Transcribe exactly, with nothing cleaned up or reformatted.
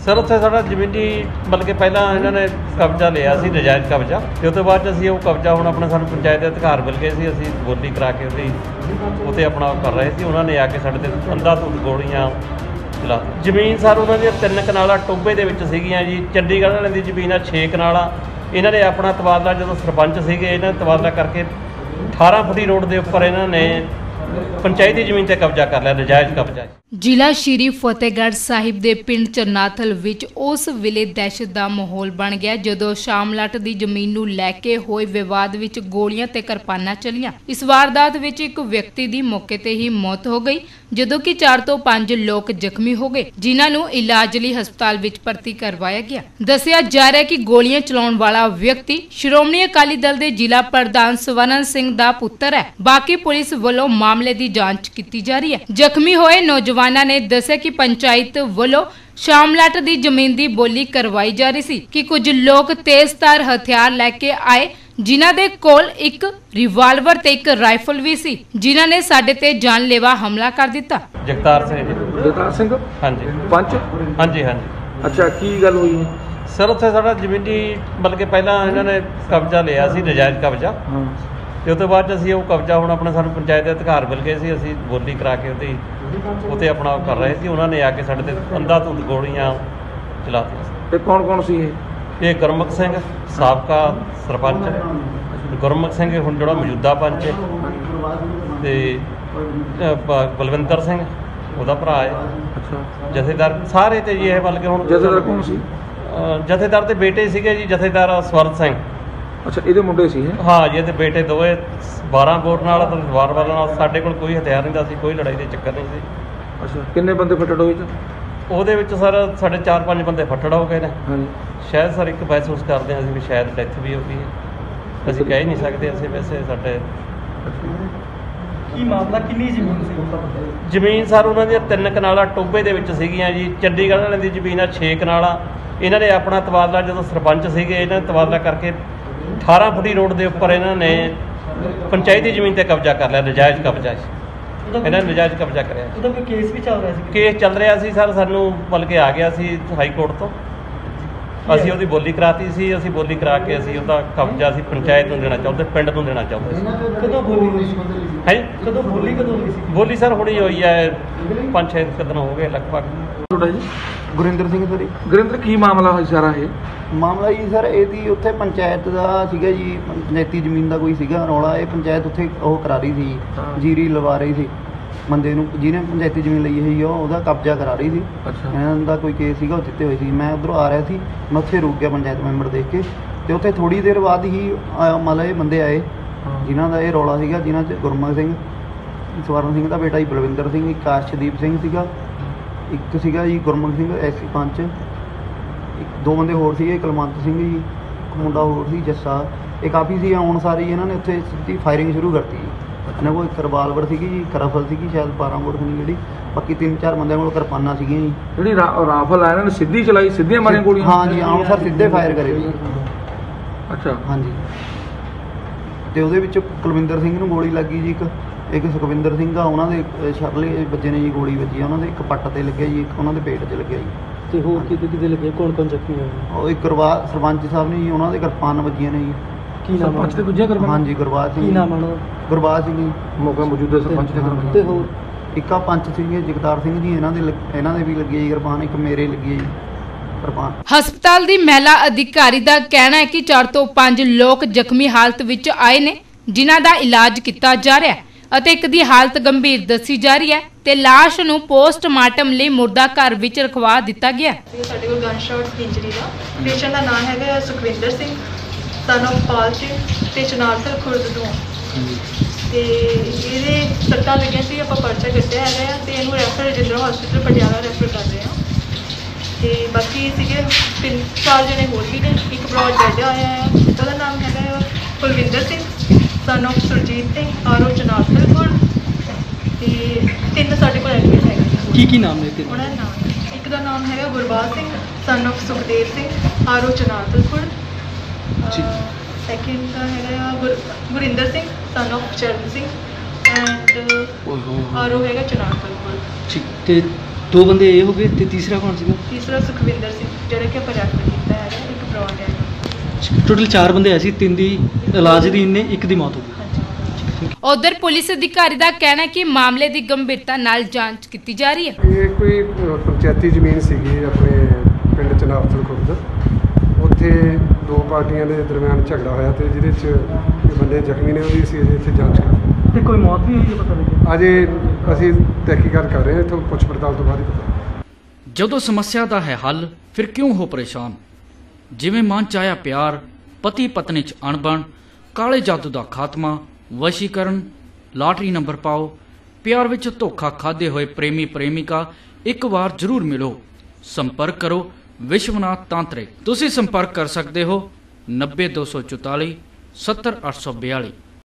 Sir उत्थे साडा जमीनी बल्कि पहला इन्होंने कब्जा लिया सी नजायज़ कब्जा ते उस तो बाद असीं वो कब्जा हुण अपना सानूं पंचायत दे अधिकार मिल गए सी असीं बोली करा के उहदी उत्ते अपना कर रहे सी उन्होंने आके साडे ते अंधाधुंध गोलियां चला जमीन सर उन्होंने दी तीन कनाला टोबे दे विच सीगियां जी चंडीगढ़ वालियां दी जमीन आ छे कनाला इन्होंने अपना तबादला जो सरपंच सीगे इन्होंने तबादला करके अठारह फुटी रोड के उपर इन्होंने पंचायती जमीन ते कब्जा कर लिया नजायज़ कब्जा। जिला श्री फतेहगढ़ साहिब के पिंड चरनाथल विच उस वेले दहशत का माहौल बन गया जदों शामलाट की जमीन नूं लैके होए विवाद विच गोलियां ते किरपानां चलियां। इस वारदात विच एक व्यक्ति की मौके ते ही मौत हो गई जदों कि चार तो पांच लोग जख्मी हो गए जिन्हां नूं इलाज लई हस्पताल विच भर्ती करवाया गया। दस्सिया जा रहा है कि गोलियां चलाउण वाला व्यक्ति श्रोमणी अकाली दल के जिला प्रधान स्वर्ण सिंह दा पुत्तर है। बाकी पुलिस वालों मामले की जांच की जा रही है। जख्मी होए नौजवानों ने दस्सिया कि पंचायत वालों शामलाट की जमीन की बोली करवाई जा रही सी कि कुछ लोग तेजधार हथियार लैके आए जिन्हां दे कोल एक रिवाल्वर ते एक राइफल भी सी जिन्हां ने साडे ते जानलेवा हमला कर दिता। जगतार सिंह जगतार सिंह हाँ जी पंच हाँ जी हाँ जी अच्छा की गल हुई सर उत्थे साडा जमीनी बल्कि पहला इन्होंने कब्जा लिया सी नजायज़ कब्जा ते उस तो बाद असीं वो कब्जा हुण अपना सानूं पंचायत दे अधिकार मिल गए सी असीं बोली करा के उहदी उत्ते अपना कर रहे सी उन्होंने आके साडे ते अंधाधुंध गोलियां चलातीआं। ते कौन कौन सी ये गुरमुख सिंह साबका सरपंच गुरमुख सिंह हुण जिहड़ा मौजूदा पंच ते बलविंदर सिंह उहदा भरा है अच्छा जथेदार सारे ते जी ये बल्कि हुण जथेदार कौन सी जथेदार ते बेटे सीगे जी जथेदार स्वर्ण सिंह अच्छा ये मुंडे सी है हाँ जी ते बेटे दोवे बारह बोर नाल ते वार वार नाल साडे कोल कोई हथियार नहीं दा सी कोई लड़ाई दे चक्कर नहीं सी। अच्छा किन्ने बंदे फट्टड़ होए च ਉਹਦੇ ਵਿੱਚ ਸਰ ਸਾਡੇ ਚਾਰ ਪੰਜ ਬੰਦੇ ਫੱਟੜ ਹੋ ਗਏ ਨੇ ਹਾਂਜੀ ਸ਼ਾਇਦ ਸਰ ਇੱਕ ਮਹਿਸੂਸ ਕਰਦੇ ਹਾਂ ਅਸੀਂ ਵੀ ਸ਼ਾਇਦ ਡੈਥ ਵੀ ਹੋ ਗਈ ਹੈ ਅਸੀਂ ਕਹਿ ਨਹੀਂ ਸਕਦੇ ਅਸੀਂ ਵੈਸੇ ਸਾਡੇ ਕੀ ਮਾਮਲਾ ਕਿੰਨੀ ਜ਼ਮੀਨ ਸੀ ਜ਼ਮੀਨ ਸਰ ਉਹਨਾਂ ਦੀਆਂ ਤਿੰਨ ਕਨਾਲਾ ਟੋਬੇ ਦੇ ਵਿੱਚ ਸੀਗੀਆਂ ਜੀ ਚੰਡੀਗੜ੍ਹ ਵਾਲਿਆਂ ਦੀ ਜ਼ਮੀਨ ਆ ਛੇ ਕਨਾਲਾ ਇਹਨਾਂ ਨੇ ਆਪਣਾ ਤਬਾਦਲਾ ਜਦੋਂ ਸਰਪੰਚ ਸੀਗੇ ਇਹਨਾਂ ਨੇ ਤਬਾਦਲਾ ਕਰਕੇ ਅਠਾਰਹ ਫੁੱਟੀ ਰੋਡ ਦੇ ਉੱਪਰ ਇਹਨਾਂ ਨੇ ਪੰਚਾਇਤੀ ਜ਼ਮੀਨ ਤੇ ਕਬਜ਼ਾ ਕਰ ਲਿਆ ਨਜਾਇਜ਼ ਕਬਜ਼ਾ ਇਹਨਾਂ ਨੇ ਨਜਾਇਜ਼ ਕਬਜ਼ਾ ਕਰਿਆ। ਉਹਦਾ ਕੋਈ ਕੇਸ ਵੀ ਚੱਲ ਰਿਹਾ ਸੀ ਕੇਸ ਚੱਲ ਰਿਹਾ ਸੀ ਸਰ ਸਾਨੂੰ ਬਲਕਿ ਆ ਗਿਆ ਸੀ ਹਾਈ ਕੋਰਟ ਤੋਂ ਅਸੀਂ ਉਹਦੀ ਬੋਲੀ ਕਰਾਤੀ ਸੀ ਅਸੀਂ ਬੋਲੀ ਕਰਾ ਕੇ ਅਸੀਂ ਉਹਦਾ ਕਬਜ਼ਾ ਅਸੀਂ ਪੰਚਾਇਤ ਨੂੰ ਦੇਣਾ ਚਾਹੁੰਦੇ ਪਿੰਡ ਨੂੰ ਦੇਣਾ ਚਾਹੁੰਦੇ ਸੀ। ਕਦੋਂ ਬੋਲੀ ਹੋਈ ਸੀ ਹੈ ਕਦੋਂ ਬੋਲੀ ਕਦੋਂ ਹੋਈ ਸੀ ਬੋਲੀ ਸਰ ਹੁਣੀ ਹੋਈ ਹੈ ਪੰਜ ਛੇ ਦਿਨ ਹੋ ਗਏ ਲਗਭਗ। ਤੁਹਾਡਾ ਜੀ ਗੁਰਿੰਦਰ ਸਿੰਘ ਸਰ ਗੁਰਿੰਦਰ ਕੀ ਮਾਮਲਾ ਹੋਇਆ ਸਾਰਾ ਇਹ ਮਾਮਲਾ ਜੀ ਸਰ ਇਹਦੀ ਉੱਥੇ ਪੰਚਾਇਤ ਦਾ ਸੀਗਾ ਜੀ ਪੰਚਾਇਤੀ ਜ਼ਮੀਨ ਦਾ ਕੋਈ ਸੀਗਾ ਰੌਲਾ ਇਹ ਪੰਚਾਇਤ ਉੱਥੇ ਉਹ ਕਰਾ ਰਹੀ ਸੀ ਜੀਰੀ ਲਵਾ ਰਹੀ ਸੀ ਬੰਦੇ ਨੂੰ ਜਿਹਨੇ ਪੰਚਾਇਤੀ ਜ਼ਮੀਨ ਲਈ ਸੀ ਉਹ ਉਹਦਾ ਕਬਜ਼ਾ ਕਰਾ ਰਹੀ ਸੀ। ਇਹਨਾਂ ਦਾ ਕੋਈ ਕੇਸ ਸੀਗਾ ਉਹ ਜਿੱਤੇ ਹੋਏ ਸੀ ਮੈਂ ਉੱਧਰੋਂ ਆ ਰਿਹਾ ਸੀ ਮੈਂ ਉੱਥੇ ਰੁਕ ਗਿਆ ਪੰਚਾਇਤ ਮੈਂਬਰ ਦੇਖ ਕੇ ਤੇ ਉੱਥੇ ਥੋੜ੍ਹੀ ਦੇਰ ਬਾਅਦ ਹੀ ਮਤਲਬ ਇਹ ਬੰਦੇ ਆਏ ਜਿਨ੍ਹਾਂ ਦਾ ਇਹ ਰੌਲਾ ਸੀਗਾ ਜਿਨ੍ਹਾਂ 'ਚ ਗੁਰਮੁਖ ਸਿੰਘ ਸਵਰਨ ਸਿੰਘ ਦਾ ਬੇਟਾ ਜੀ ਬਲਵਿੰਦਰ ਸਿੰਘ ਇੱਕ ਕਾਰਸ਼ਦੀਪ ਸਿੰਘ ਸੀਗਾ ਇੱਕ ਸੀਗਾ ਜੀ ਗੁਰਮੁਖ ਸਿੰਘ ਐਸੀ ਪੰਚ ਇੱਕ ਦੋ ਬੰਦੇ ਹੋਰ ਸੀਗੇ ਕੁਲਵੰਤ ਸਿੰਘ ਜੀ ਇੱਕ ਮੁੰਡਾ ਹੋਰ ਸੀ ਜੱਸਾ ਇਹ ਕਾਫੀ ਸੀ ਆਉਣ ਸਾਰੀ ਇਹਨਾਂ ਨੇ ਉੱਥੇ ਸਿੱਧੀ ਫਾਇਰਿੰਗ ਸ਼ੁਰੂ ਕਰਤੀ ਜੀ। ਇਹਨਾਂ ਕੋਲ ਇੱਕ ਰਿਵਾਲਵਰ ਸੀਗੀ ਜੀ ਇੱਕ ਰਫਲ ਸੀਗੀ ਸ਼ਾਇਦ ਬਾਰਾਂ ਬੋਰ ਖਣੀ ਜਿਹੜੀ ਬਾਕੀ ਤਿੰਨ ਚਾਰ ਬੰਦਿਆਂ ਕੋਲ ਕਿਰਪਾਨਾਂ ਸੀਗੀਆਂ ਜੀ ਜਿਹੜੀ ਰਾਫਲ ਆ ਇਹਨਾਂ ਨੇ ਸਿੱਧੀ ਚਲਾਈ ਸਿੱਧੀਆਂ ਮਾਰੀਆਂ ਗੋਲੀਆਂ ਹਾਂ ਜੀ ਆਉਣ ਸਰ ਸਿੱਧੇ ਫਾਇਰ ਕਰੇ ਜੀ। ਅੱਛਾ ਹਾਂਜੀ ਤੇ ਉਹਦੇ ਵਿੱਚ ਕੁਲਵਿੰਦਰ ਸਿੰਘ ਨੂੰ ਗੋਲੀ ਲੱਗੀ ਜੀ ਇੱਕ ਇੱਕ ਸੁਖਵਿੰਦਰ ਸਿੰਘ ਆ ਉਹਨਾਂ ਦੇ ਸ਼ਰਲੇ ਬੱਚੇ ਨੇ ਜੀ ਗੋਲੀ ਵੱਜੀ ਉਹਨਾਂ ਦੇ ਇੱਕ ਪੱਟ ਤੇ ਲੱਗਿਆ ਜੀ ਇੱਕ ਉਹਨਾਂ ਦੇ ਪੇਟ 'ਚ ਲੱਗਿਆ ਜੀ ਤੇ ਹੋਰ ਕਿਤੇ ਕਿਤੇ ਲੱਗੇ ਕੌਣ ਕੌਣ ਜ਼ਖਮੀ ਹੋਏ ਉਹ ਇੱਕ ਗੁਰਬਾਜ ਸਰਪੰਚ ਸਾਹਿਬ ਨੇ ਜੀ ਉਹਨਾਂ ਦੇ ਕਿਰਪਾਨ ਵੱਜੀਆਂ ਨੇ ਜੀ। ਕੀ ਨਾਮ ਸਰਪੰਚ ਤੇ ਗੁੱਜਿਆ ਕਰਵਾ ਹਾਂਜੀ ਗੁਰਬਾਜ ਸਿੰਘ ਕੀ ਨਾਮ ਉਹਨਾਂ ਦਾ ਗੁਰਬਾਜ ਸਿੰਘ ਜੀ ਮੌਕਾ ਮੌਜੂਦਾ ਸਰਪੰਚ ਦੇ ਕਰਵਾ ਤੇ ਹੋਰ ਇੱਕਾ ਪੰਚ ਸੀਗੇ ਜਗਤਾਰ ਸਿੰਘ ਜੀ ਇਹਨਾਂ ਦੇ ਇਹਨਾਂ ਦੇ ਵੀ ਲੱਗੀ ਜੀ ਕਿਰਪਾਨ ਇੱਕ ਮੇਰੇ ਲੱਗੀ ਜੀ ਕਿਰਪਾਨ। ਹਸਪਤਾਲ ਦੀ ਮਹਿਲਾ ਅਧਿਕਾਰੀ ਦਾ ਕਹਿਣਾ ਹੈ ਕਿ ਚਾਰ ਤੋਂ ਪੰਜ ਲੋਕ ਜ਼ਖਮੀ ਹਾਲਤ ਵਿੱਚ ਆਏ ਨੇ ਜਿਨ੍ਹਾਂ ਦਾ ਇਲਾਜ ਕੀਤਾ ਜਾ ਰਿਹਾ ਹੈ ਅਤੇ ਇੱਕ ਦੀ ਹਾਲਤ ਗੰਭੀਰ ਦੱਸੀ ਜਾ ਰਹੀ ਹੈ ਤੇ ਲਾਸ਼ ਨੂੰ ਪੋਸਟਮਾਰਟਮ ਲਈ ਮੁਰਦਾ ਘਰ ਵਿੱਚ ਰਖਵਾ ਦਿੱਤਾ ਗਿਆ। ਸਾਡੇ ਕੋਲ ਗਨ ਸ਼ਾਟ ਇੰਜਰੀ ਦਾ ਪੇਸ਼ੈਂਟ ਦਾ ਨਾਮ ਹੈਗਾ ਸੁਖਵਿੰਦਰ ਸਿੰਘ ਸਨ ਆਫ ਪਾਲ ਸਿੰਘ ਤੇ ਚਨਾਰਸਰ ਖੁਰਦ ਤੋਂ ਤੇ ਇਹਦੇ ਸੱਟਾਂ ਲੱਗੀਆਂ ਸੀ ਆਪਾਂ ਪਰਚਾ ਕੱਟਿਆ ਹੈਗਾ ਤੇ ਇਹਨੂੰ refer Rajindra hospital Patiala refer ਕਰ ਰਹੇ ਹਾਂ ਤੇ ਬਾਕੀ ਸੀਗੇ ਤਿੰਨ ਚਾਰ ਜਣੇ ਹੋਰ ਵੀ ਨੇ ਇੱਕ ਬਰੋਡ ਡੈਡ ਆਇਆ ਹੈ ਉਹਦਾ ਨਾਮ ਹੈਗਾ Kulwinder Singh son of Surjit Singh RO Chanarsar Khurd ਤੇ ਤਿੰਨ ਸਾਡੇ ਕੋਲ ਐਡਮਿਟ ਹੈਗੇ। ਕੀ ਕੀ ਨਾਮ ਨੇ ਤੇ ਉਹਨਾਂ ਦਾ ਨਾਮ ਇੱਕ ਦਾ ਨਾਮ ਹੈਗਾ Gurbaj Singh son of Sukhdev Singh RO Chanarsar Khurd second ਦਾ ਹੈਗਾ Gurinder Singh son of Charan Singh and RO ਹੈਗਾ ਚਨਾਰਸਰ ਖੁਰਦ। ਠੀਕ ਤੇ ਦੋ ਬੰਦੇ ਇਹ ਹੋ ਗਏ ਤੇ ਤੀਸਰਾ ਕੌਣ ਸੀਗਾ? ਤੀਸਰਾ ਸੁਖਵਿੰਦਰ ਸਿੰਘ ਜਿਹੜਾ ਕਿ ਆਪਾਂ ਰੈਫਰ ਕੀਤਾ ਹੈਗਾ, ਇੱਕ ਬ੍ਰੌਡ ਹੈਗਾ। ਟੋਟਲ ਚਾਰ ਬੰਦੇ ਆਏ ਸੀ, ਤਿੰਨ ਦੀ ਇਲਾਜ ਦੀ ਨੇ, ਇੱਕ ਦੀ ਮੌਤ ਹੋ ਗਈ। ਉਧਰ ਪੁਲਿਸ ਅਧਿਕਾਰੀ ਦਾ ਕਹਿਣਾ ਹੈ ਕਿ ਮਾਮਲੇ ਦੀ ਗੰਭੀਰਤਾ ਨਾਲ ਜਾਂਚ ਕੀਤੀ ਜਾ ਰਹੀ ਹੈ। ਇਹ ਕੋਈ ਅ, ਪੰਚਾਇਤੀ ਜ਼ਮੀਨ ਸੀਗੀ ਆਪਣੇ ਪਿੰਡ ਚਨਾਰਥਲ ਖੁਰਦ। ਉੱਥੇ ਦੋ ਪਾਰਟੀਆਂ ਦੇ ਦਰਮਿਆਨ ਝਗੜਾ ਹੋਇਆ ਤੇ ਜਿਹਦੇ 'ਚ ਇਹ ਬੰਦੇ ਜ਼ਖਮੀ ਨੇ, ਉਹਦੀ ਅਸੀਂ ਅਜੇ ਇੱਥੇ ਜਾਂਚ ਕਰ ਰਹੇ ਹਾਂ। ਤੇ ਕੋਈ ਮੌਤ ਵੀ ਹੋਈ ਹੈ ਪਤਾ ਲੱਗਿਆ? ਅਜੇ ਅਸੀਂ ਤਹਿਕੀਕਾਤ ਕਰ ਰਹੇ ਹਾਂ, ਇੱਥੋਂ ਪੁੱਛ ਪੜਤਾਲ ਤੋਂ ਬਾਅਦ ਹੀ ਪਤਾ। ਜਦੋਂ ਸਮੱਸਿਆ ਦਾ ਹੈ ਹੱਲ, ਫਿਰ ਕਿਉਂ ਹੋ ਪਰੇਸ਼ਾਨ? ਜਿਵੇਂ ਮਨ ਚ ਆਇਆ ਪਿਆਰ, ਪਤੀ ਪਤਨੀ ਚ ਅਣਬਣ, ਕਾਲੇ ਜਾਦੂ ਦਾ ਖਾਤਮਾ, ਵਸ਼ੀਕਰਨ, ਲਾਟਰੀ ਨੰਬਰ ਪਾਓ, ਪਿਆਰ ਵਿੱਚ ਧੋਖਾ ਖਾਦੇ ਹੋਏ ਪ੍ਰੇਮੀ ਪ੍ਰੇਮਿਕਾ, ਇੱਕ ਵਾਰ ਜ਼ਰੂਰ ਮਿਲੋ। ਸੰਪਰਕ ਕਰੋ ਵਿਸ਼ਵਨਾਥ ਤਾਂਤਰਿਕ। ਤੁਸੀਂ ਸੰਪਰਕ ਕਰ ਸਕਦੇ ਹੋ ਨੱਬੇ ਦੋ ਸੌ ਚੁਤਾਲੀ ਸੱਤਰ ਅੱਠ ਸੌ ਬਿਆਲੀ।